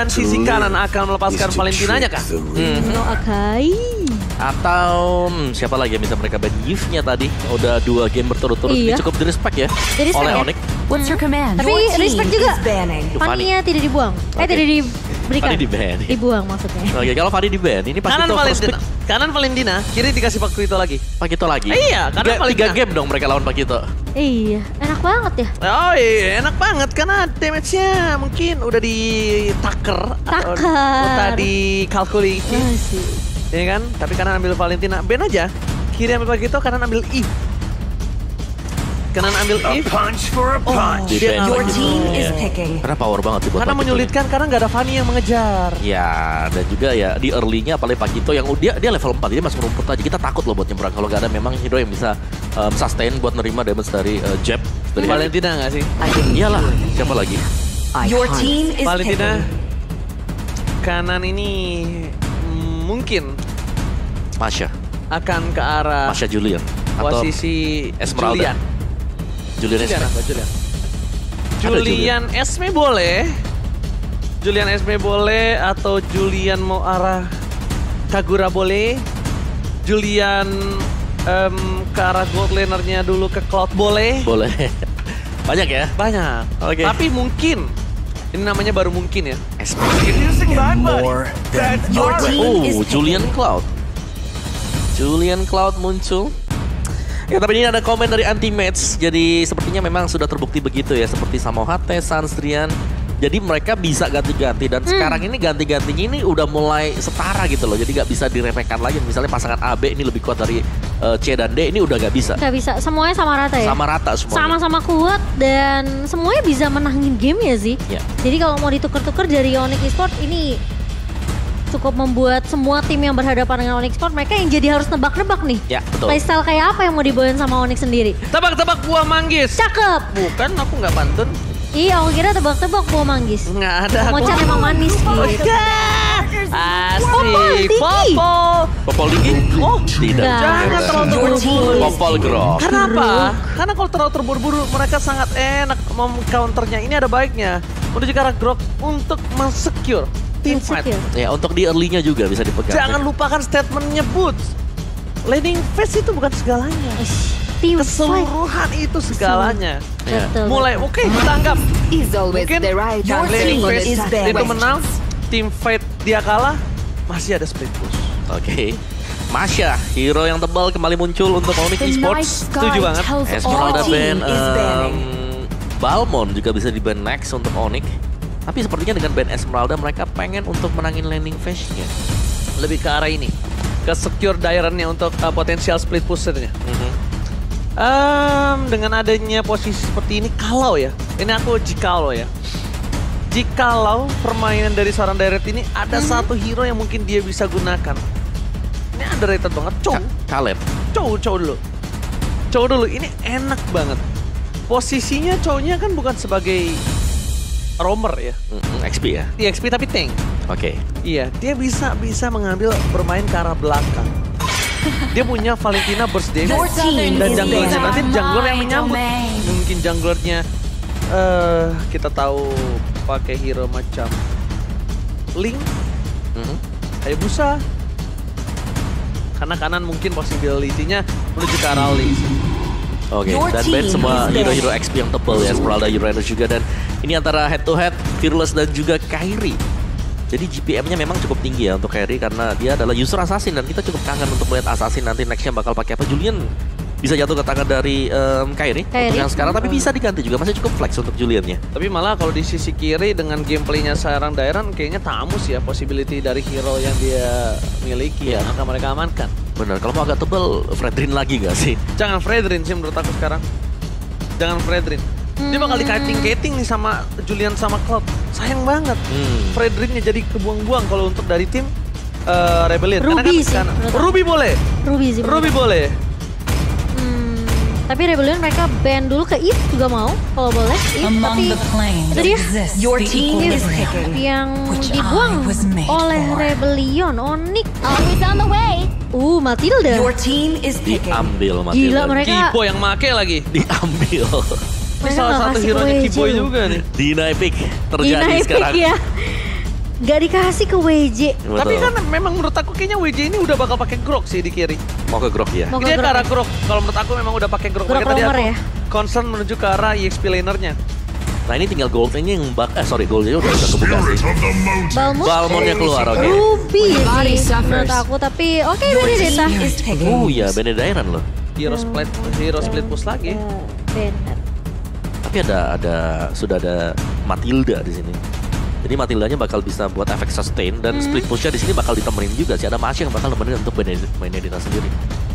dan sisi kanan akan melepaskan Valentinanya kah? Akai. Atau siapa lagi yang bisa mereka ban? Yves-nya tadi udah 2 game berturut-turut. Ini cukup di-respect ya oleh Onyx. What's your command? Tapi respect juga. Fanny-nya tidak dibuang. Tidak diberikan. Fanny di-ban. Dibuang maksudnya. Oke, kalau Fanny di-ban, ini pasti Kanan Valentina, kiri dikasih Pakito lagi. Pakito lagi. Iya, karena 3 game dong mereka lawan Pakito. Iya, enak banget ya. Oh iya, enak banget karena damage-nya mungkin udah ditaker. Atau udah dikalkulasi. Iya kan? Tapi kanan ambil Valentina, ban aja. Kiri ambil Pakito, kanan ambil Eve. Kanan ambil Eve. Your team is picking. Karena power banget sih buat Karena Pakito menyulitkan karena nggak ada Fanny yang mengejar. Ya, dan juga ya di early-nya apalagi Pakito yang dia level 4, dia masuk rumput aja. Kita takut loh buat nyebrang kalau nggak ada memang hero yang bisa sustain buat nerima damage dari jab. Dari Valentina nggak sih? Iyalah, siapa lagi? Your team is Valentina. picking. Kanan ini mungkin Masha. akan ke arah Masha Julian. Atau posisi Esmeralda. Julian Julian Esme boleh. Julian Esme boleh atau Julian mau arah Kagura boleh. Julian ke arah gold laner-nya dulu ke Cloud boleh. Boleh. Banyak ya? Banyak. Oke. Tapi mungkin ini namanya baru mungkin ya. Julian Cloud. Julian Cloud muncul. Ya, tapi ini ada komen dari anti-match. Jadi sepertinya memang sudah terbukti begitu ya. Seperti Samohate, Sanstrian. Jadi mereka bisa ganti-ganti. Dan sekarang ini ganti-gantinya ini udah mulai setara gitu loh. Jadi nggak bisa diremehkan lagi. Misalnya pasangan AB ini lebih kuat dari C dan D. Ini udah nggak bisa. Nggak bisa. Semuanya sama rata ya? Sama rata semuanya. Sama-sama kuat dan semuanya bisa menangin game ya sih. Ya. Jadi kalau mau ditukar-tukar dari Onyx Esports ini cukup membuat semua tim yang berhadapan dengan Onyx Esports mereka yang jadi harus nebak-nebak nih. Ya, betul. Playstyle kayak apa yang mau dibawain sama Onyx sendiri. Tebak-tebak buah manggis. Cakep. Bukan, aku nggak pantun. Iya, aku kira tebak-tebak buah manggis. Nggak ada. Mocat emang manis gitu. Asik. Popol dingin? Oh, tidak. Jangan terlalu terburu-buru. Popol grog. Karena apa? Karena kalau terlalu terburu-buru mereka sangat enak counternya. Ini ada baiknya menuju ke arah grog untuk men-secure team fight. Ya, untuk di early-nya juga bisa dipegang. Jangan lupakan statementnya Boots. Laning phase itu bukan segalanya. Team Keseluruhan itu segalanya. Ya. Betul. Mulai oke, kita anggap mungkin Your laning team phase is itu bad. menang, team fight dia kalah, masih ada split push. Oke. Masha, hero yang tebal kembali muncul untuk Onyx Esports. Setuju banget. Esmeralda ban, Balmond juga bisa di ban next untuk Onyx. Tapi sepertinya dengan ban Esmeralda mereka pengen untuk menangin landing phase-nya. Lebih ke arah ini, ke secure Dairon-nya untuk potensial split push-nya. Dengan adanya posisi seperti ini, kalau ya, ini aku jikalau ya. Jikalau permainan dari seorang Direct ini ada satu hero yang mungkin dia bisa gunakan. Ini underrated banget, Kaleb. Cow dulu. Cow dulu, ini enak banget. Posisinya cownya kan bukan sebagai roamer ya. XP ya? Iya, XP tapi tank. Oke. Iya, dia bisa mengambil bermain ke arah belakang. Dia punya Valentina burst damage dan junglernya nanti jungler yang menyambut. Mungkin junglernya kita tahu pakai hero macam Link, Hayabusa. Karena kanan mungkin possibility-nya menuju ke arah Link. Oke, dan ban semua hero-hero XP yang tebal ya, Esmeralda, Uranus juga. Dan ini antara head to head, Fearless dan juga Kairi. Jadi GPM-nya memang cukup tinggi ya untuk Kairi karena dia adalah user assassin. Dan kita cukup kangen untuk melihat assassin nanti next-nya bakal pakai apa. Julian bisa jatuh ke tangan dari Kairi untuk yang sekarang, tapi bisa diganti juga, masih cukup flex untuk Julian-nya. Tapi malah kalau di sisi kiri dengan gameplaynya seorang Dairon kayaknya tamus ya possibility dari hero yang dia miliki yang akan mereka amankan. Bener, kalau mau agak tebal, Fredrin lagi gak sih? Jangan Fredrin sih menurut aku sekarang. Jangan Fredrin. Dia bakal dikating-kating nih sama Julian sama Cloud. Sayang banget. Fredrinnya jadi kebuang-buang kalau untuk dari tim Rebellion. Ruby sih. Ruby boleh. Ruby sih. Ruby boleh. Tapi Rebellion mereka ban dulu ke Eve juga mau kalau boleh. Eve, tapi itu dia Your team is picking. yang dibuang oleh Rebellion. Onyx Always on the way. Matilda. Your team is picking. Diambil Matilda. Gila mereka. Kipo yang make lagi. Diambil. Ini salah satu hero-nya Kipo juga nih. Dina Epic terjadi sekarang. Ya. Gak dikasih ke WJ. Betul. Tapi kan memang menurut aku kayaknya WJ ini udah bakal pakai grok sih di kiri. Mau ke Grok ya? Mau ke Dia ke Grok. arah grok. Kalau menurut aku memang udah pakai grok. Grok Makanya tadi roamer aku ya? concern menuju ke arah EXP lanernya. Nah ini tinggal goldnya yang goldnya udah kebuka sih. Balmond. Balmonnya keluar, oke. Ruby Body sih menurut suffers. aku. Tapi oke Your Benedetta. team is picking. Oh iya, Benedairan loh. Hero split push lagi. Bener. Tapi sudah ada Matilda di sini. Jadi Matildanya bakal bisa buat efek sustain dan split pushnya di sini bakal ditemenin juga sih. Ada Masya yang bakal nemenin untuk Benedetta sendiri.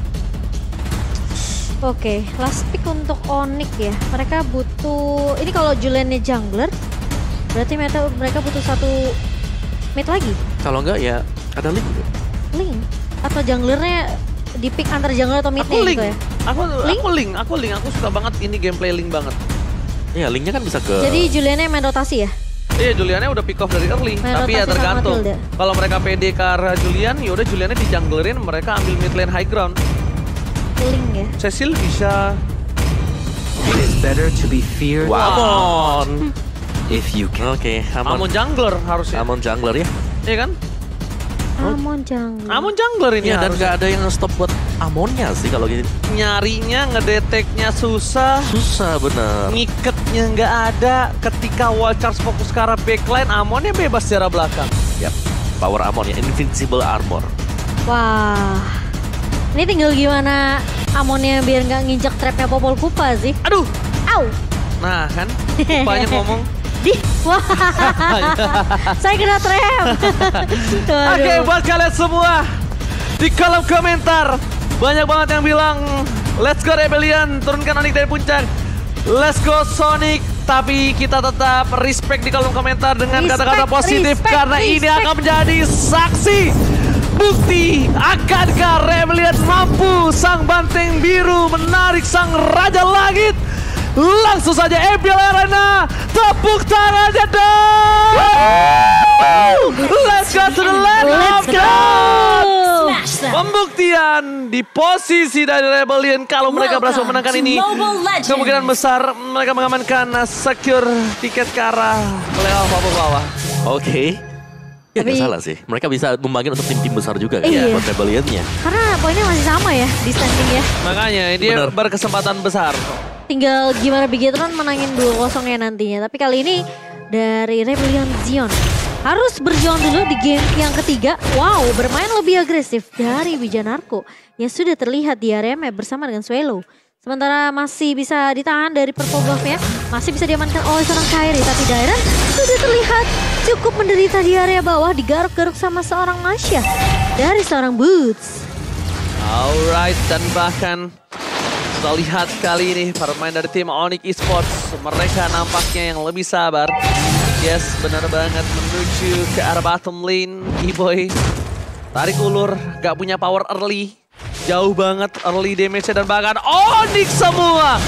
Oke, last pick untuk Onyx ya. Mereka butuh, ini kalau Juliannya jungler, berarti mereka butuh satu mid lagi. Kalau enggak ya ada link gitu. Link atau junglernya di pick antar jungler atau midnya Aku link. gitu ya. Aku link. Aku suka banget ini gameplay link banget. Iya, linknya kan bisa ke. Jadi Juliannya main rotasi ya. Iya, Juliannya udah pick off dari early, Main tapi ya rotasi sama tergantung. Matilda. Kalau mereka pede ke arah Julian, yaudah Juliannya di junglerin, mereka ambil mid lane high ground. Link ya. Cecil bisa. It is better to be feared Amon. if you can. Oke, Amon jungler harusnya. Amon jungler ya. Iya kan? Amon jungler. Amon jungler ini Iya dan harusnya. nggak ada yang stop buat Amonnya sih kalau gini. Nyarinya, ngedeteknya susah. Susah bener. Ngiketnya nggak ada. Ketika wall charge fokus ke arah backline, Amonnya bebas secara belakang. Yap. Power Amon ya, invincible armor. Wah. Ini tinggal gimana Amonnya biar nggak nginjek trapnya Popol Kupa sih. Aduh, Au. nah kan, Kupanya ngomong. Wah. Saya kena trap. Oke, Aduh. buat kalian semua di kolom komentar banyak banget yang bilang let's go Rebellion, turunkan Onyx dari puncak. Let's go Sonic. Tapi kita tetap respect di kolom komentar dengan Respect, kata-kata positif respect, karena ini respect. akan menjadi saksi bukti akankah Rebellion mampu sang banteng biru menarik sang Raja Langit. Langsung saja MPL Arena, tepuk tangannya dong. Let's go to the land of God. Smash them. Pembuktian di posisi dari Rebellion kalau mereka berhasil menangkan ini. Mobile Legends. Kemungkinan besar mereka mengamankan secure tiket ke arah playoff bawah. Oke. Ya nggak Tapi- salah sih. Mereka bisa membagikan untuk tim-tim besar juga kan. Iya. Buat Rebellionnya. Karena poinnya masih sama ya di standing ya. Makanya dia Bener. berkesempatan besar. Tinggal gimana Bigetron menangin 2-0 ya nantinya. Tapi kali ini dari Rebellion Zion harus berjuang dulu di game yang ketiga. Wow, bermain lebih agresif dari Wijanarko yang sudah terlihat di area map bersama dengan Swallow. Sementara masih bisa ditahan dari purple buff-nya, masih bisa diamankan oleh seorang Kairi. Tapi Dairon sudah terlihat cukup menderita di area bawah, digaruk-garuk sama seorang Masya dari seorang Boots. Alright, dan bahkan kita lihat kali ini para pemain dari tim Onyx Esports, mereka nampaknya yang lebih sabar. Yes, benar banget menuju ke arah bottom lane. E-Boy tarik ulur, gak punya power early. Jauh banget early damage-nya dan bahkan Onyx semua.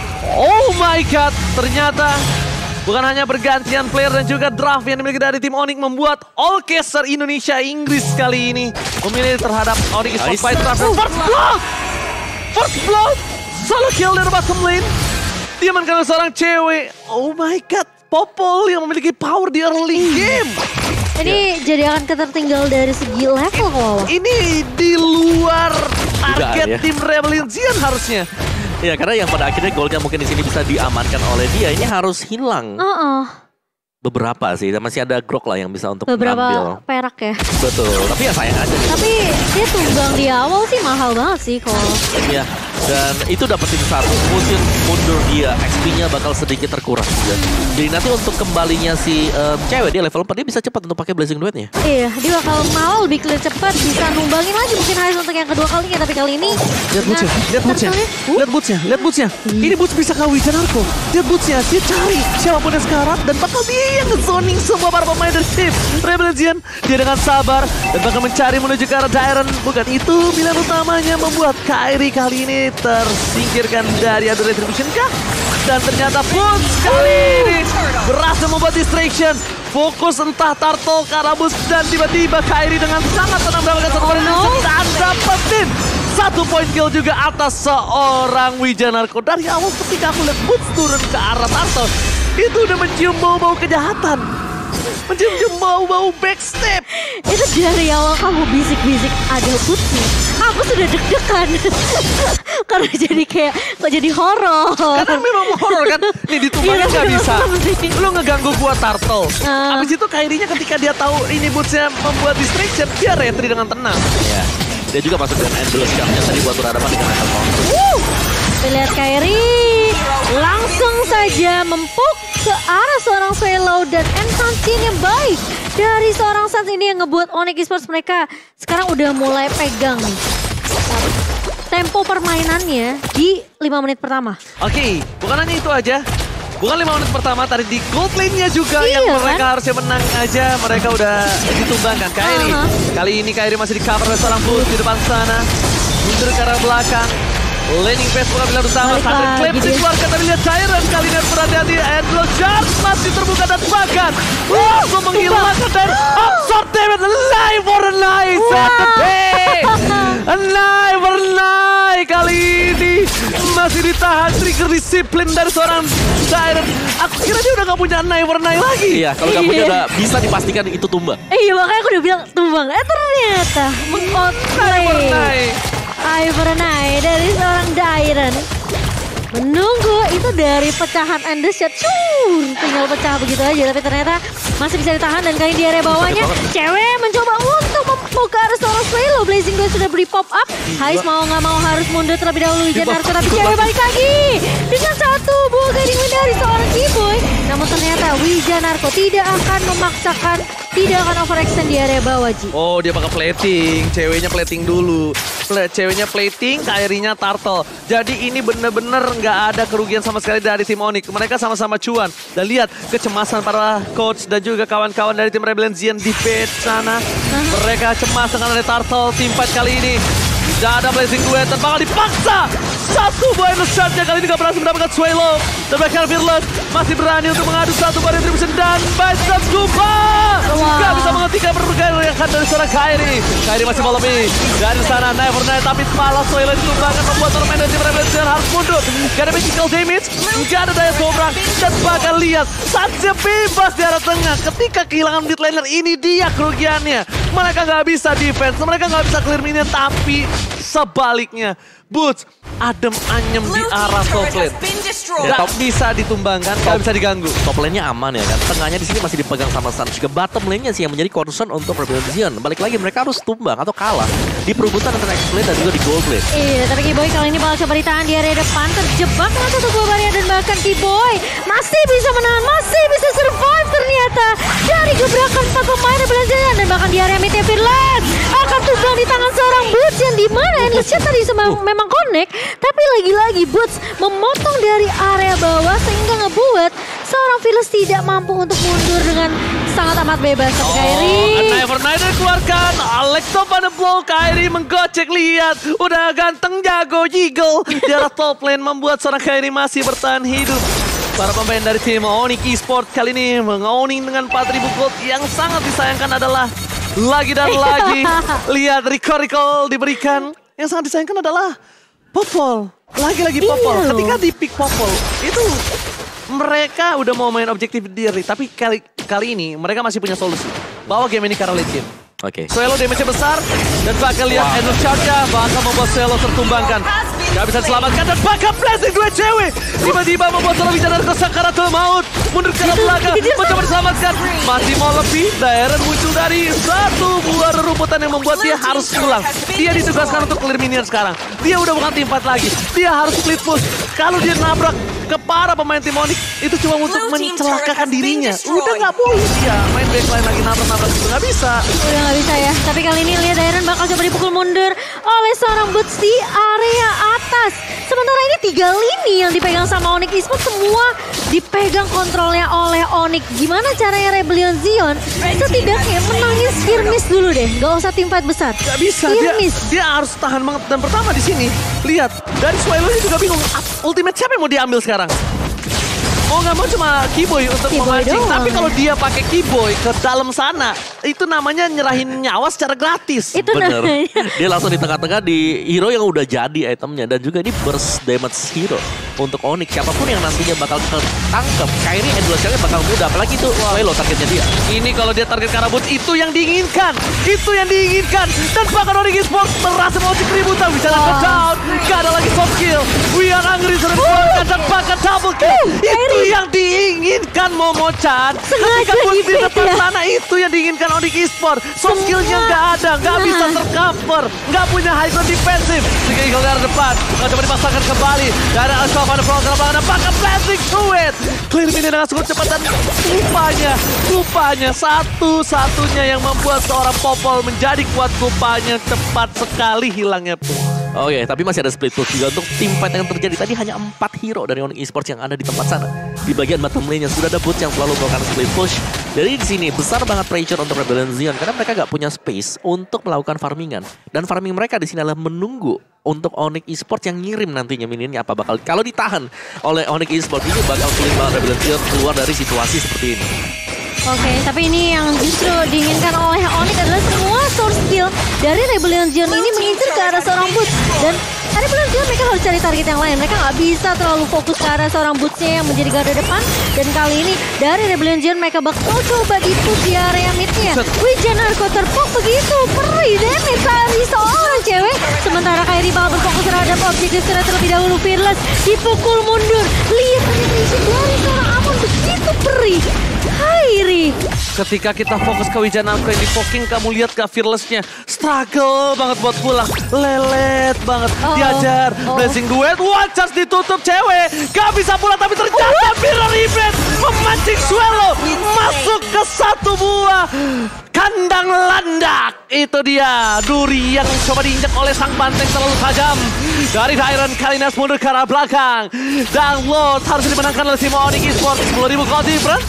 Oh my god, ternyata bukan hanya bergantian player dan juga draft yang dimiliki dari tim Onyx membuat Allcaster Indonesia Inggris kali ini memilih terhadap Onyx Esports Nice. Fight Draft. First blood! First blood! Solo kill dari bottom lane. Diamankan oleh seorang cewek. Oh my god, Popol yang memiliki power di early game. Ini jadi akan ketertinggal dari segi level kalau Ini di luar Dugaan, ya. target tim Rebellion Zion harusnya. Ya karena yang pada akhirnya goldnya mungkin di sini bisa diamankan oleh dia. Ini harus hilang beberapa sih. Masih ada Grok lah yang bisa untuk beberapa mengambil. perak ya. Betul. Tapi ya sayang aja gitu. Tapi dia tumbang di awal sih mahal banget sih kalau. Iya. Dan itu dapetin satu, mungkin mundur dia, XP-nya bakal sedikit terkurang juga. Jadi nanti untuk kembalinya si cewek dia level 4 dia bisa cepat untuk pakai Blazing Duet-nya. Iya, dia bakal mau lebih clear cepat, bisa numbangin lagi mungkin Heist untuk yang kedua kalinya. Tapi kali ini Lihat bootsnya, lihat bootsnya, lihat bootsnya, lihat bootsnya. Ini boots bisa ke Wijanarko. Lihat bootsnya, dia cari siapapun yang sekarat dan bakal dia yang nge-zoning semua para pemain dari tim Rebellion Zion. Dia dengan sabar dan bakal mencari menuju ke arah Dairon. Bukan itu pilihan utamanya membuat Kairi kali ini tersingkirkan dari Adu Retribution kah? Dan ternyata Boots kali ini berhasil membuat distraction. Fokus entah Turtle, Karabus dan tiba-tiba Kairi dengan sangat tenang mendapatkan satu poin dan dapetin satu poin kill juga atas seorang Wijanarko. Dari awal ketika aku lihat Boots turun ke arah Turtle, itu udah mencium bau-bau kejahatan. mencium bau-bau backstep. Itu dari awal kamu bisik-bisik ada putih. Aku sudah deg-degan. Karena jadi kayak, kok jadi horor. Karena memang horor kan. Nih ditumbangin Iya, nggak bisa. bener. Lu ngeganggu gua turtle. Abis itu Kairinya ketika dia tahu ini bootsnya membuat distraction, dia retry dengan tenang. Ya. Dia juga masuk dengan endless charge tadi buat berhadapan dengan item counter. Kita lihat Kairi langsung saja mempuk ke arah seorang Swallow dan enhancing yang baik dari seorang Sans ini yang ngebuat Onyx Esports mereka sekarang udah mulai pegang nih tempo permainannya di 5 menit pertama. Oke, bukan hanya itu aja. Bukan 5 menit pertama, tadi di gold lane-nya juga Iya, yang mereka kan? harusnya menang aja. Mereka udah ditumbangkan. Kairi, kali ini Kairi masih di cover oleh seorang Boots di depan sana. Mundur ke arah belakang. Laning phase bukan pilihan utama. Balik Sampai lagi claim dia. dikeluarkan, tapi lihat Siren kali ini harus berhati-hati. Endless Charge masih terbuka dan bahkan langsung menghilangkan dan absorb damage. Alive or alive, Saturday. Alive or alive. Kali ini masih ditahan trigger disiplin dari seorang Siren. Aku kira dia udah gak punya Alive or alive lagi. Iya, kalau kamu udah bisa dipastikan itu tumbang. Iya makanya aku udah bilang tumbang. Ternyata mengkontrol Ivernai dari seorang Dairen. Menunggu itu dari pecahan Endless Shot. Tinggal pecah begitu aja. Tapi ternyata masih bisa ditahan. Dan kali di area bawahnya cewek mencoba untuk membuka arah seorang Swallow. Blazing Blade sudah beri pop up. Hais mau nggak mau harus mundur terlebih dahulu. Wijanarko tapi cewek balik lagi. Dengan satu buah guiding wind dari seorang Kiboy. Namun ternyata Wijanarko tidak akan memaksakan. Tidak akan overextend di area bawah, Ji. Oh, dia pakai plating. Ceweknya plating dulu. Ceweknya plating, Kairinya turtle. Jadi ini bener-bener nggak ada kerugian sama sekali dari tim Onyx. Mereka sama-sama cuan. Dan lihat kecemasan para coach dan juga kawan-kawan dari tim Rebellion Zion di base sana. Mereka cemas dengan ada turtle tim fight kali ini. Tidak ada blazing duet dan bakal dipaksa. Satu buah endless shot-nya kali ini gak berhasil mendapatkan Swallow. Dan Michael Fearless masih berani untuk mengadu satu buah retribution dan Bicep Scuba. Gak bisa menghentikan pergerakan dari seorang Kairi. Kairi masih mau lebih. Dari sana Never Night tapi malah Swallow ditumbangkan membuat orang main dari tim Rebellion harus mundur. Gak ada magical damage, gak ada daya dobrak. Dan bakal lihat Sansnya bebas di arah tengah. Ketika kehilangan mid laner ini dia kerugiannya. Mereka gak bisa defense, mereka gak bisa clear minion tapi sebaliknya Boots adem anyem di arah top lane. Gak bisa ditumbangkan, gak bisa diganggu. Top lane-nya aman ya kan. Tengahnya di sini masih dipegang sama Sans. Juga bottom lane-nya sih yang menjadi concern untuk Rebellion Zion. Balik lagi mereka harus tumbang atau kalah di perebutan antara X-Blade dan juga di Gold Blade. Iya, tapi Kiboy kali ini bakal coba ditahan di area depan. Terjebak dengan satu buah barrier dan bahkan Kiboy masih bisa menahan, masih bisa survive ternyata. Dari gebrakan 4 pemain Rebellion Zion dan bahkan di area midnya Fearless akan tumbang di tangan seorang Boots yang dimana Endless Shot tadi memang connect. Tapi lagi-lagi Boots memotong dari area bawah sehingga ngebuat seorang Fearless tidak mampu untuk mundur dengan sangat amat bebas. Kairi. Never Night dikeluarkan. Alexo pada blow. Kairi menggocek, lihat. Udah ganteng jago jiggle. Di arah top lane membuat seorang Kairi masih bertahan hidup. Para pemain dari tim Onyx Esports kali ini meng-owning dengan 4.000 gold. Yang sangat disayangkan adalah lagi dan lagi. Lihat recall diberikan. Yang sangat disayangkan adalah Popol. Lagi-lagi Popol. Iya. Ketika di pick Popol itu mereka udah mau main objektif diri, tapi kali ini mereka masih punya solusi. Bawa game ini ke arah late game. Oke. Swallow damage-nya besar dan bakal lihat endless charge-nya bakal membuat Swallow tertumbangkan. Gak bisa diselamatkan dan bakal blessing dua cewek. Tiba-tiba membuat Swallow bicara ke sakaratul maut. Mundur ke arah belakang, mencoba diselamatkan. Masih mau lebih, Dairen muncul dari satu buah rerumputan yang membuat dia harus pulang. Dia ditugaskan untuk clear minion sekarang. Dia udah bukan tim fight lagi. Dia harus split push. Kalau dia nabrak ke para pemain tim Onyx itu cuma untuk mencelakakan dirinya. Udah gak boleh dia main backline lagi nabrak-nabrak itu. Gak bisa. Udah gak bisa ya. Tapi kali ini lihat Dairen bakal coba dipukul mundur oleh seorang Boots di area atas. Sementara ini 3 lini yang dipegang sama Onyx Esports semua dipegang kontrolnya oleh Onyx. Gimana caranya Rebellion Zion setidaknya menangin skirmish dulu deh. Gak usah tim fight besar. Gak bisa, dia harus tahan banget. Dan pertama di sini, lihat dari Swallow-nya juga bingung. Ultimate siapa yang mau diambil sekarang? Mau nggak mau cuma Kiboy untuk Kiboy memancing. doang. Tapi kalau dia pakai Kiboy ke dalam sana, itu namanya nyerahin nyawa secara gratis. Itu Bener. namanya. Dia langsung di tengah-tengah di hero yang udah jadi itemnya. Dan juga ini burst damage hero. untuk Onyx. Siapapun yang nantinya bakal ketangkep, Kairi endless-nya bakal mudah. Apalagi itu Lelo targetnya dia. Ini kalau dia target Karabut itu yang diinginkan. Itu yang diinginkan. Dan bahkan Onyx Esports berhasil mengusik keributan. Bisa ke down. Gak ada lagi soft kill. We are angry sudah dikeluarkan dan bahkan double kill. Itu yang diinginkan Momo-chan. Ketika Boots di depan sana itu yang diinginkan Onyx Esports. Soft killnya gak ada. Gak bisa tercover. Gak punya high ground defensive. Sehingga Eagle dari depan. Gak coba dipasangkan kembali. Gak ada Ashraf ada program. Bahkan blasting to it. Clear ini dengan cukup cepat dan rupanya satu-satunya yang membuat seorang Popol menjadi kuat rupanya cepat sekali hilangnya pun. Oke, tapi masih ada split push juga untuk tim fight yang terjadi. Tadi hanya 4 hero dari Onyx Esports yang ada di tempat sana. Di bagian bottom lane-nya sudah ada Boots yang selalu melakukan split push. Jadi di sini besar banget pressure untuk Rebellion Zion karena mereka gak punya space untuk melakukan farmingan. Dan farming mereka di sini adalah menunggu untuk Onyx Esports yang ngirim nantinya minionnya apa bakal. Kalau ditahan oleh Onyx Esports ini bakal sulit banget Rebellion Zion keluar dari situasi seperti ini. Oke, tapi ini yang justru diinginkan oleh Onyx adalah semua source skill dari Rebellion Zion ini mengincar ke arah seorang Boots. Dan Rebellion Zion mereka harus cari target yang lain. Mereka nggak bisa terlalu fokus ke arah seorang Bootsnya yang menjadi garda depan. Dan kali ini dari Rebellion Zion mereka bakal coba di-push di area midnya. Wijanarko terpok begitu, perih damage dari seorang cewek. Sementara Kairi bakal berfokus terhadap objektif terlebih dahulu. Fearless dipukul mundur. Lihat penetration dari seorang Amon begitu perih. Kairi. Ketika kita fokus ke Wijanarko yang di-poking, kamu lihat gak Fearless-nya struggle banget buat pulang. Lelet banget. Diajar. Blessing duet. One chance ditutup cewek. Gak bisa pulang tapi ternyata Mirror Event memancing Swallow. Masuk ke satu buah kandang landak. Itu dia. Duri yang coba diinjak oleh sang banteng terlalu tajam. Dari Dairon Kalinas mundur ke arah belakang. Dan Lord harus dimenangkan oleh tim Onyx Esports. 10.000 gold difference.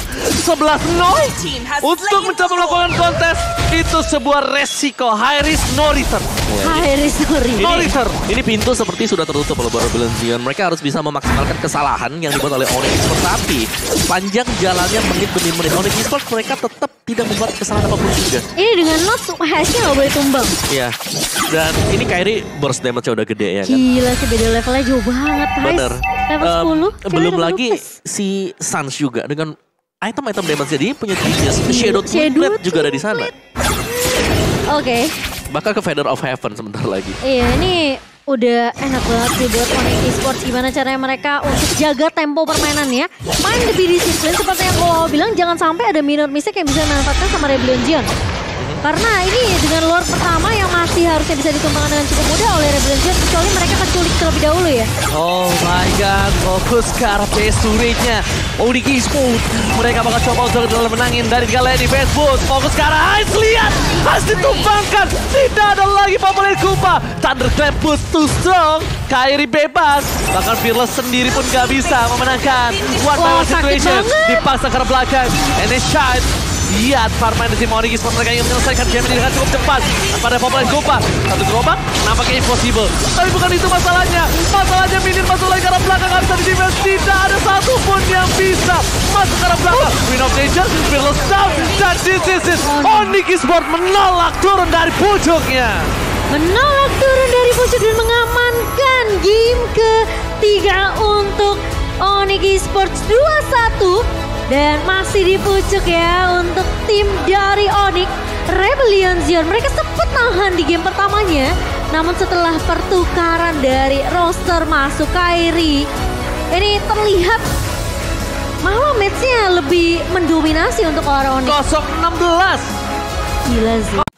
11-0. Untuk mencoba melakukan kontes itu sebuah resiko. High risk no return. High risk no return. Ini pintu seperti sudah tertutup oleh Rebellion Zion. Mereka harus bisa memaksimalkan kesalahan yang dibuat oleh Onyx Esports. Tapi panjang jalannya menit demi menit Onyx Esports mereka tetap tidak membuat kesalahan apapun juga. Ini dengan notes hashnya nggak boleh tumbang. Iya. Dan ini Kairi burst damage-nya udah gede ya kan. Gila sih beda levelnya jauh banget guys. Bener. Level 10. Belum lagi si Sans juga dengan item-item damage jadi punya Genius. Shadow Twin juga ada di sana. Oke. Bakal ke Feather of Heaven sebentar lagi. Iya ini udah enak banget sih buat Onyx Esports. Gimana caranya mereka untuk jaga tempo permainannya. Main lebih disiplin seperti yang Kowo bilang. Jangan sampai ada minor mistake yang bisa dimanfaatkan sama Rebellion Zion. Karena ini dengan lore pertama yang masih harusnya bisa ditumbangkan dengan cukup mudah oleh Rebellion Zion. Kecuali mereka menculik terlebih dahulu ya. Oh my god, fokus ke arah base turretnya Onyx Esports. Mereka bakal coba untuk menangin dari Galeni Facebook. Fokus ke arah Ice, lihat Ice ditumbangkan. Tidak ada lagi Popol Kupa. Thunderclap boost too strong. Kairi bebas. Bahkan Fearless sendiri pun gak bisa memenangkan. One by one situation. Dipaksa ke arah belakang. And a shot. Lihat farman di tim Onyx Esports mereka ingin menyelesaikan game ini dengan cukup cepat. Pada Popol Kupa. Satu gerobak nampaknya impossible. Tapi bukan itu masalahnya. Masalahnya minion masuk lagi ke arah belakang. Gak bisa di defense. Tidak ada satupun yang bisa masuk ke arah belakang. Win of Danger. Fearless down. Dan this is it. Onyx Esports menolak turun dari pucuknya. Menolak turun dari pucuk dan mengamankan game ketiga untuk Onyx Esports 2-1. Dan masih di pucuk ya untuk tim dari Onyx. Rebellion Zion mereka sempat nahan di game pertamanya. Namun setelah pertukaran dari roster masuk Kairi, ini terlihat malah matchnya lebih mendominasi untuk orang Onyx. 0-16. Gila sih.